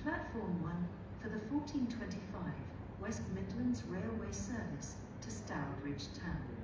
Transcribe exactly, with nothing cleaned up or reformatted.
Platform one for the fourteen twenty-five West Midlands Railway service to Stourbridge Town.